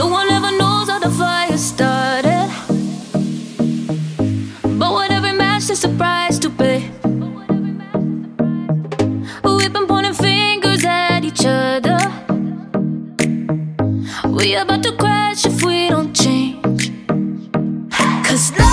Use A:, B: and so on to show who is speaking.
A: No one ever knows how the fire started, but with every match there's a price to pay. We've been pointing fingers at each other. We about to crash if we don't change. 'Cause